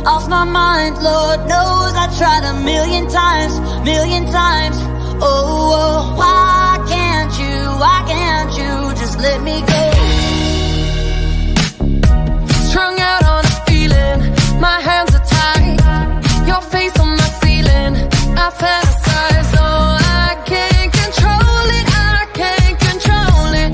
off my mind. Lord knows I tried a million times. Oh, why can't you just let me go? Strung out on a feeling, my hands are tied. Your face on my ceiling, I fantasize. Oh, I can't control it, I can't control it.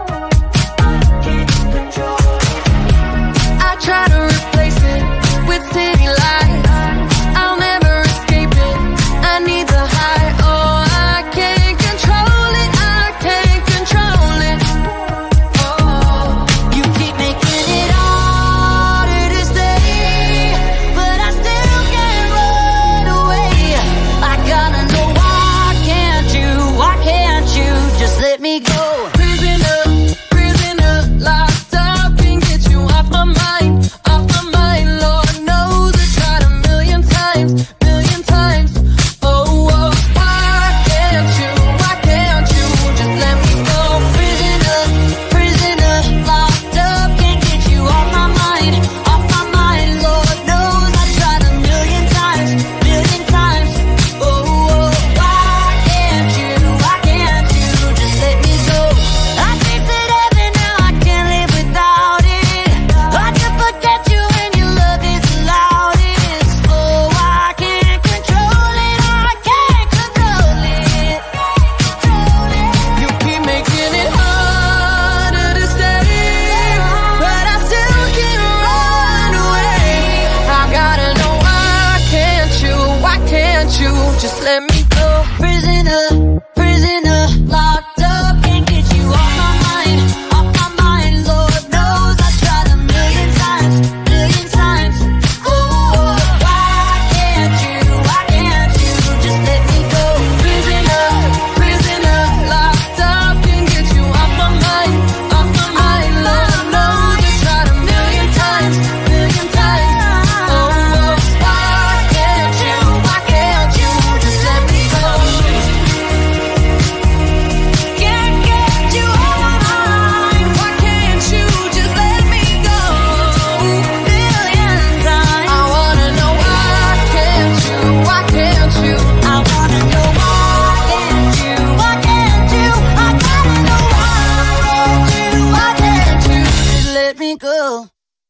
I try to replace it with city lights. I'll never escape it, I need the high. Oh, I can't control it, I can't control it. Oh, You keep making it harder to stay, but I still can't run away. I gotta know why can't you just let me go? prisoner, locked up, can't get you off my mind. Lord knows I tried a million times. Oh, why can't you just let me go? Prisoner, locked up, can't get you off my mind. Lord knows I tried a million times. Oh, why can't you just let me go? I tasted heaven, now I can't live without it. I can forget you when your love is the loudest. Oh, I can't control it, You keep making it harder to stay, but I still can't run away. I gotta know why can't you just let me go? Prisoner, locked up, can't get you off my mind. Lord knows I tried a million times. Oh, why can't you just let me go? Prisoner, locked up, can't get you off my mind. Lord knows I tried a million times. Oh, why can't you just let me go? Can't get you off my mind. Why can't you just let me go? Million times. I wanna know why can't you? I wanna know why can't you? I gotta know why can't you just let me go?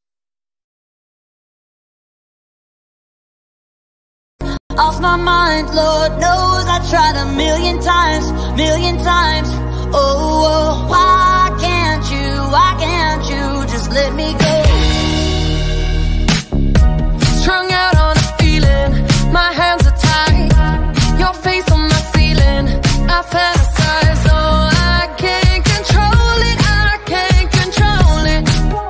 Off my mind, Lord knows I tried a million times. Oh, why can't you just let me go? Strung out on a feeling, my hands are tied. Your face on my ceiling, I fantasize. Oh, I can't control it, I can't control it.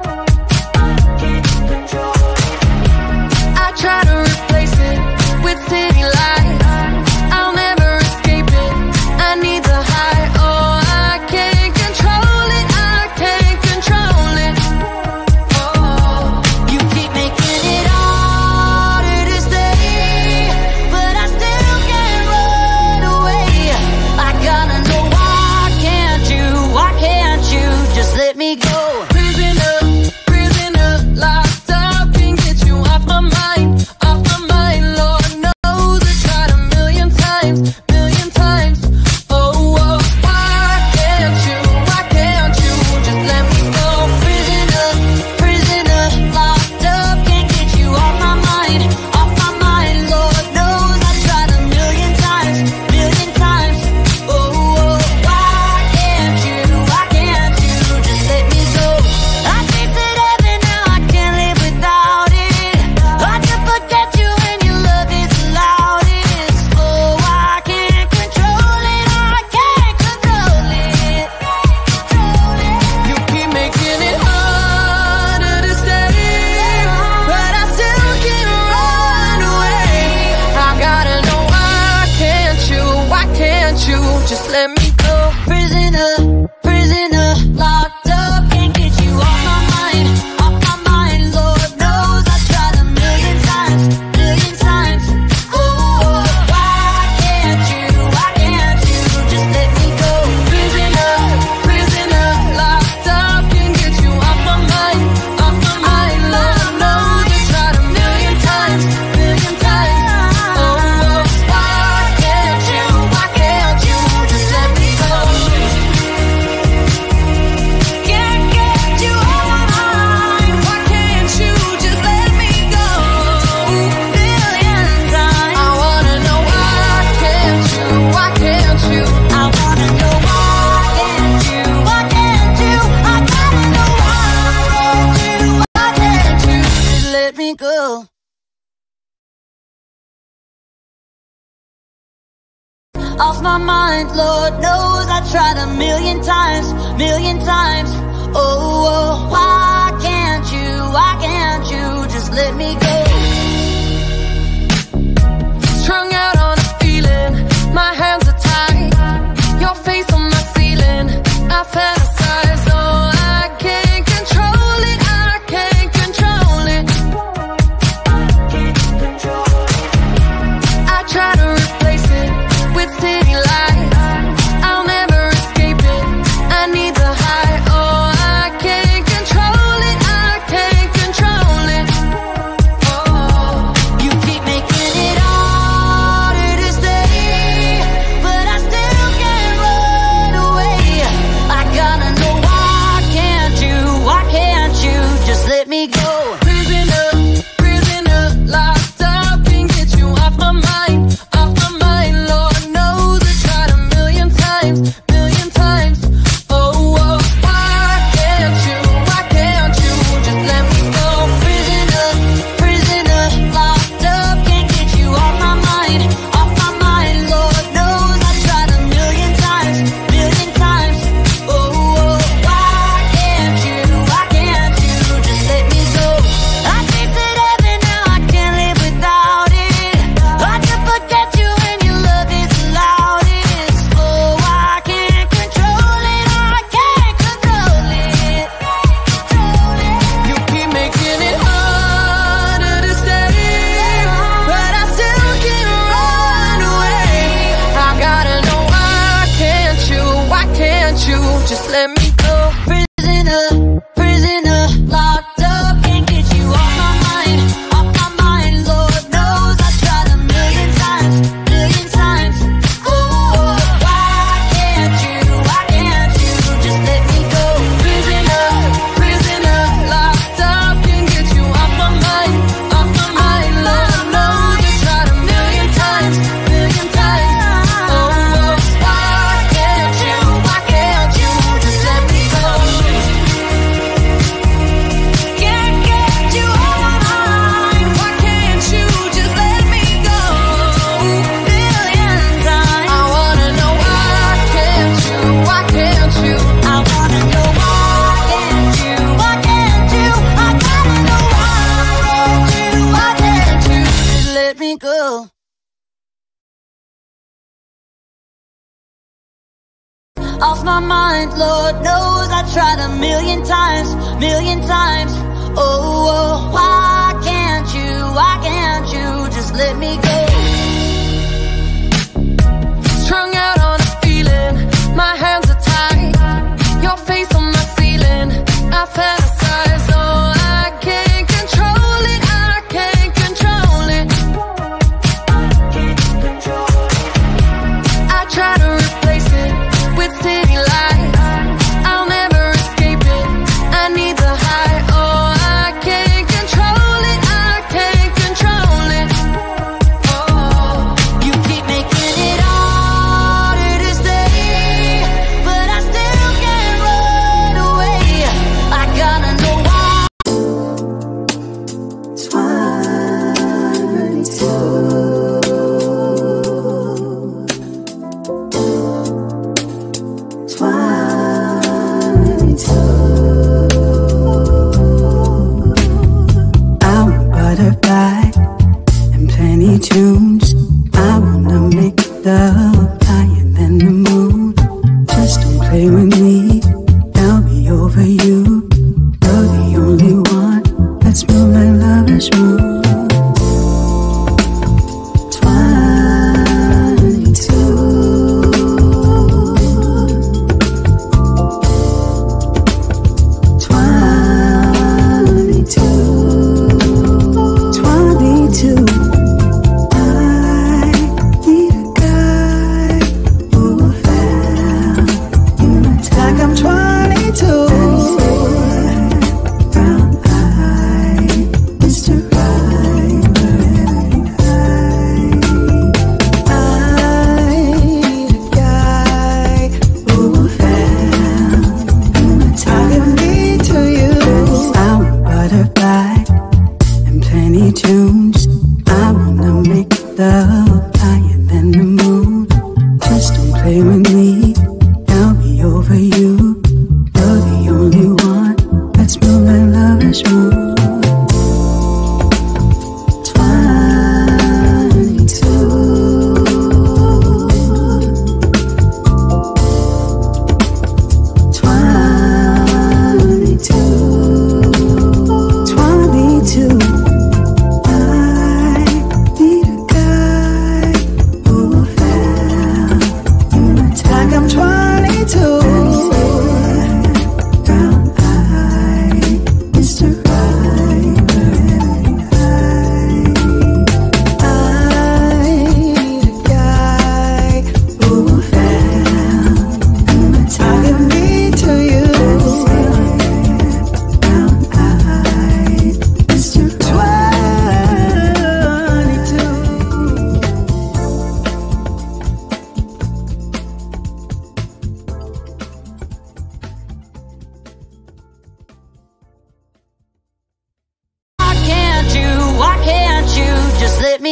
I try to replace it with city lights. I'll never escape it, I need the high. Oh, I can't control it, I can't control it. off my mind. Lord knows I tried a million times, million times. Oh, why can't you just let me go? Strung out on a feeling, my hands are tied. Your face on my ceiling, I fantasize. Oh, I can't control it, I can't control it. I try to replace it with city lights. I'll never escape it, I need the high. Oh, I can't control it, I can't control it. Oh, You keep making it harder to stay, but I still can't run away. I gotta know why can't you just let me go? prisoner, prisoner, locked up, can't get you off my mind, off my mind. Lord knows I tried a million times, million times. Oh, oh, why can't you just let me go? Prisoner, prisoner, locked up, can't get you off my mind, off my mind. Lord knows I tried a million times, million times. Oh, why can't you just let me go? I tasted heaven, now I can't live without it. Hard to forget you when your love is the loudest. Oh, I can't control it, I can't control it. You keep making it harder to stay, but I still can't run away. I gotta know why can't you just let me go? Prisoner, prisoner, locked up, can't get you off my mind, off my mind. Lord knows I tried a million times, million times. Oh, why can't you just let me go? Prisoner, prisoner, locked up, can't get you off my mind, off my mind. Lord knows I tried a million times, million times. Oh, why can't you just let me go? Can't get you off my mind, Why can't you just let me go? million times. I wanna know why can't you? I wanna know why can't you? I gotta know why can't you just let me go? Off my mind, Lord knows I tried a million times, million times. Oh, why can't you just let me go? Strung out on a feeling, my hands are tied. Your face on my ceiling, I fantasize. Oh, I can't control it, I can't control it. I try to replace it with city lights. I'll never escape it, I need the high. Oh, I can't control it, I can't control it. Oh, You keep making it harder to stay, but I still can't run away. I gotta know why. I'm butterfly and plenty tunes. I wanna make love higher than the moon. Just don't play with me, I'll be over you. You're the only one. Let's move like lovers move. 22. I need a guy who will found you like I'm 22. Brown eye, Mr. Right, I need a guy who will found you like me to you. I'm a butterfly and plenty tunes. I wanna make love higher than the moon.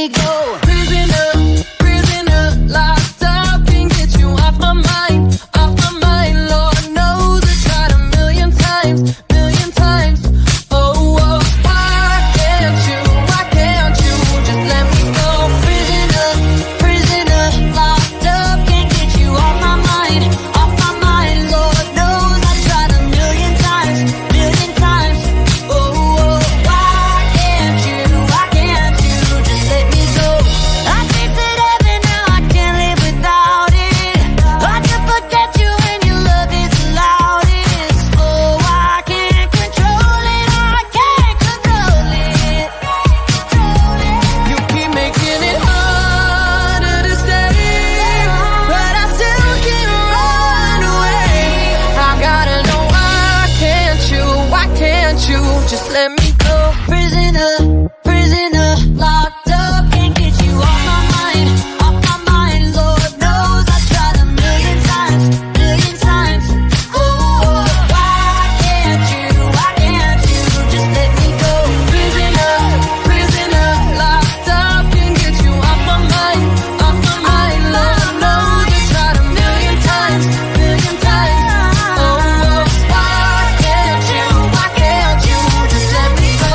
me go. Prisoner, prisoner, locked up, can't get you off my mind, off my mind. Lord knows I tried a million times, million times. Oh, oh, why can't you just let me go? Prisoner, prisoner, locked up, can't get you off my mind, off my mind. Lord knows I tried a million times, million times. Oh, oh, why can't you just let me go? I tasted heaven, now I can't live without it. I can forget you when your love is the loudest. Oh, I can't control it, I can't control it. You keep making it harder to stay, but I still can't run away. I gotta know why can't you just let me go? Prisoner, prisoner, locked up, can't get you off my mind, off my mind. Lord knows I tried a million times, million times. Oh, why can't you just let me go? Prisoner, prisoner, locked up, can't get you off my mind, off my mind. Lord knows I tried a million times, million times. Oh, why can't you just let me go?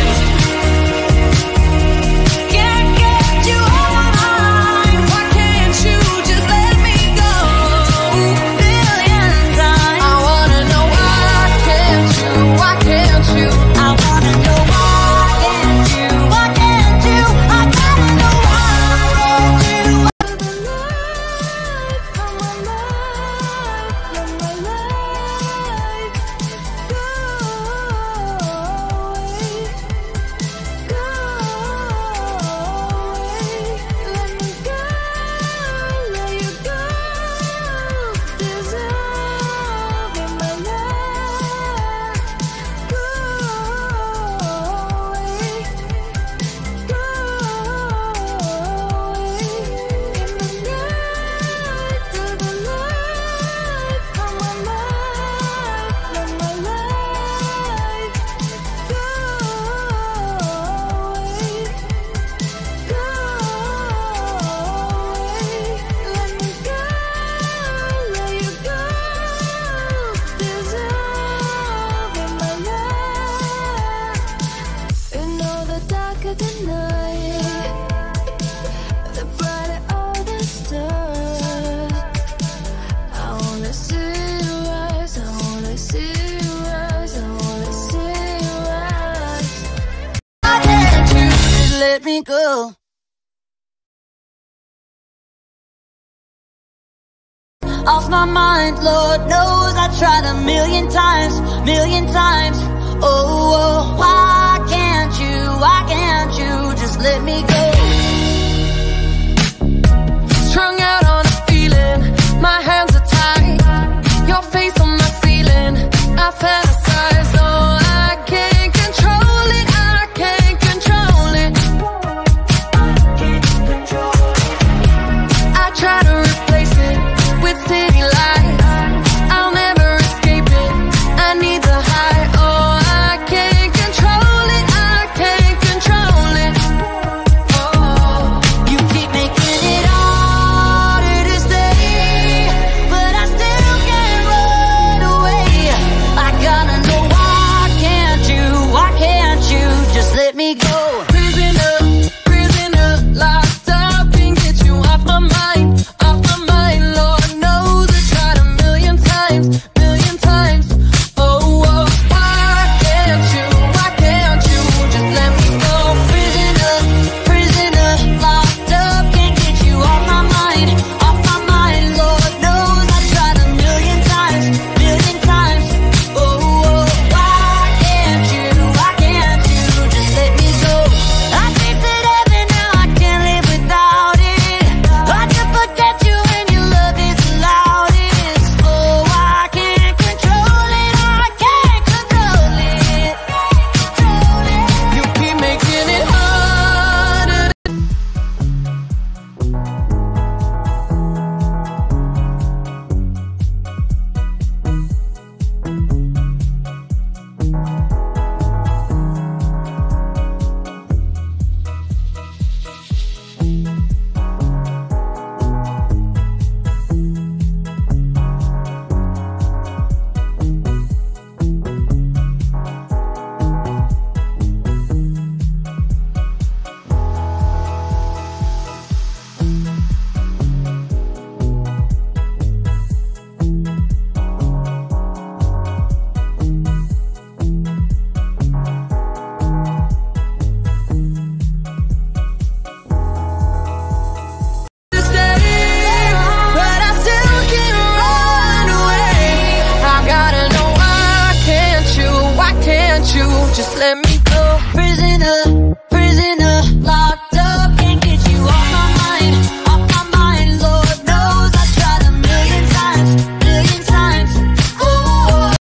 Can't get you off my mind, Why can't you just let me go? million times. I wanna know why can't you? I wanna know why can't you? I gotta know why can't you? Why can't you just let me go? Off my mind, Lord knows I tried a million times, million times. Oh, why can't you just let me go?